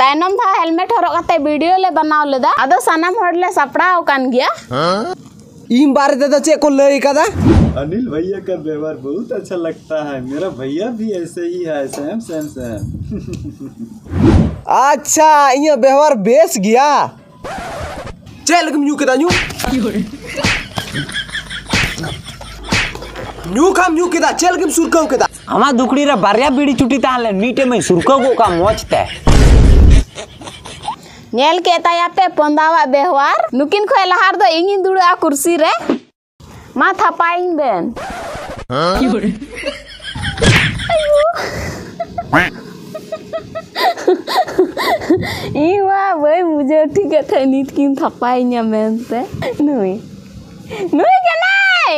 तायनम था हेलमेट हरक कते वीडियो ले बनाव लेदा आदो सनाम हर ले सपड़ाव कान गया इम बारे दे तो चे को लई कदा। अनिल भैया का व्यवहार बहुत अच्छा लगता है, मेरा भैया भी ऐसे ही है, सेम सेम सेम। अच्छा ये व्यवहार बेस गया चल कम न्यू केदा न्यू न्यू केदा चल कम सुरकाव केदा हमा दुकड़ी रे बारिया बीड़ी चुटी ताले मीटे में सुरकाव को का मोचते नेल के ताया पे पंदावा व्यवहार नुकिन खोय लहार दो इंगिन दुड़ा कुर्सी रे मा थापाइन बेन इवा भाई मुझे ठीक है नीत किन थपाइnya मेनते नुई नुई के नहीं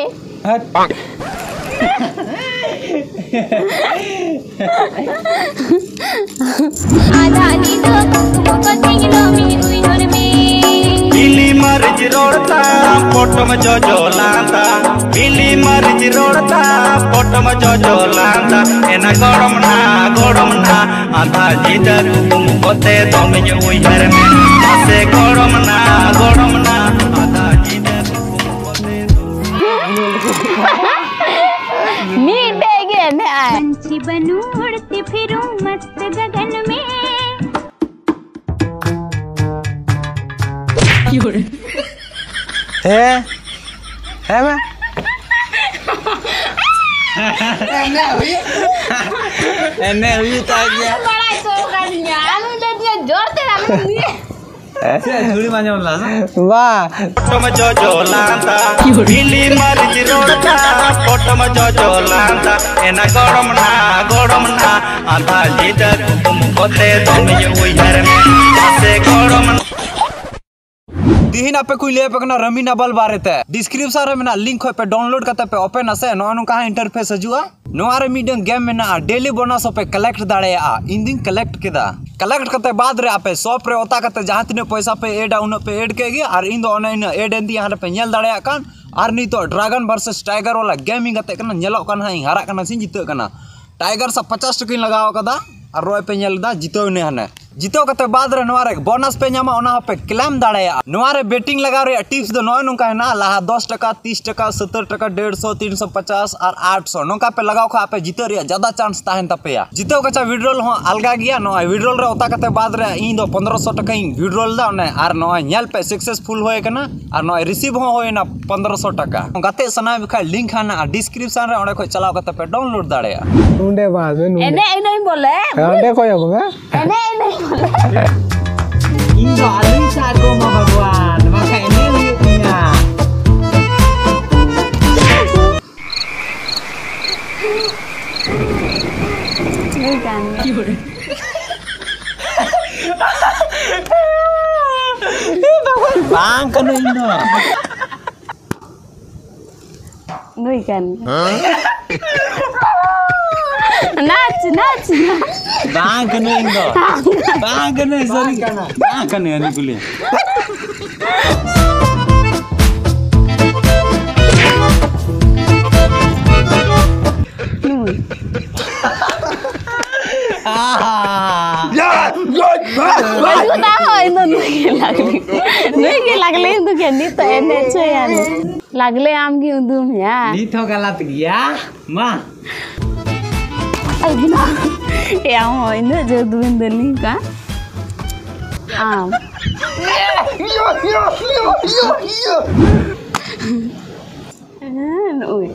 आधा नींद को कतिलो मी हुई हर में बिल्ली मर्ज रोड़ता फोटो में जो लांदा बिल्ली मर्ज रोड़ता फोटो में जो लांदा एना गरम ना आधा जीता तुम कोते तुम जो हुई हर में से गरम ना आधा जीता तुम कोते नी देगे ने आए पंछी बनूं उड़ती फिरूं मस्त गगन में है मैं एने हुई ता गया बड़ा सो करनिया आलू दे दिया जोर ते आलू ऐसे झूड़ी मांजो ला वाह फोटो में जो लांदा बिल्ली मर्ज रोड़ता फोटो में जो लांदा एना गरम ना आधा जीता तुम कोते तुम जो हुई हर में से गरम दिहिन आपे कोई ले पकना रमीना बल बारे ते डिस्क्रिप्शन रे मेना लिंक होय पे डाउनलोड करते पे ओपन असे नो नो का इंटरफेस हजुआ नोआ रे मीडियम गेम मेना डेली बोनस पे कलेक्ट दाड़ेया इन दिन कलेक्ट केदा कलेक्ट करते बाद रे आपे शॉप रे ओता करते जहां तिने पैसा पे एड उन पे एड केगी और इन दो ऑनलाइन एड एन दी यहां पे नेल दाड़ेया कान और नी तो ड्रैगन वर्सेस टाइगर वाला गेमिंग करते कना नेलो कना हाई हारा कना सिन जितो कना टाइगर सा 50 टकिन लगाव कदा और रोय पे नेलदा जितो ने हने जितो कते बाद रे नोआ रे बोनस पे न्यामा ओना पे क्लेम दाड़ेया नोआ रे बेटिंग लगाव रे टिप्स दो नोय नुका है ना लाहा 10 टका 30 टका 70 टका 150 350 और 800 नोका पे लगाव खा पे जितो रे ज्यादा चांस ताहन तपेया जितो कचा विड्रॉल हो अलगा गया नो विड्रॉल रे ओता कते बाद रे इन दो 1500 टका इन विड्रॉल दा ने और नो नेल पे सक्सेसफुल होय कना और नो रिसीव हो होय ना 1500 टका गाते सना बिखा लिंक हाना डिस्क्रिप्शन रे ओने को चलाव कते पे डाउनलोड दाड़ेया नुंडे बाद में नुंडे एने नहीं बोले नुंडे कोयो गो एने नहीं इंदो आली सागो मा भगवान मका एने हुई पुnya नहीं जान bang kan indo नहीं जान नाच bang kan indo bang kan sorry bang kan ani kuliah लगले तो केनी तो एने छे यार लगले आम की उदुम या नी तो गलत गया मां अगना या हो इन जो दुंदली का आम ओए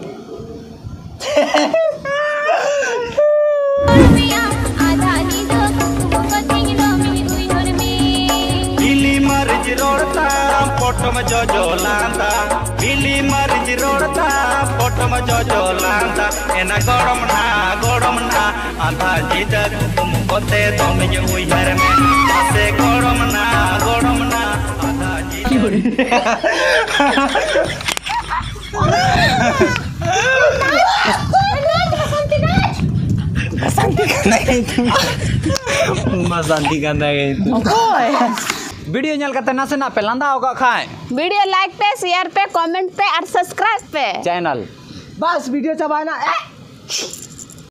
बिल्ली मर्ज रोड़ता फोटो में जो लांदा बिल्ली मर्ज रोड़ता फोटो में जो लांदा एना गरम ना आधा जीता तुम कोते तुम जो हुई हर में से गरम ना आधा जीता मसांती करना वीडियो नेल करते ना से ना पे लंदा होगा खाए वीडियो लाइक पे शेयर पे कमेंट पे और सब्सक्राइब पे चैनल बस वीडियो चबाना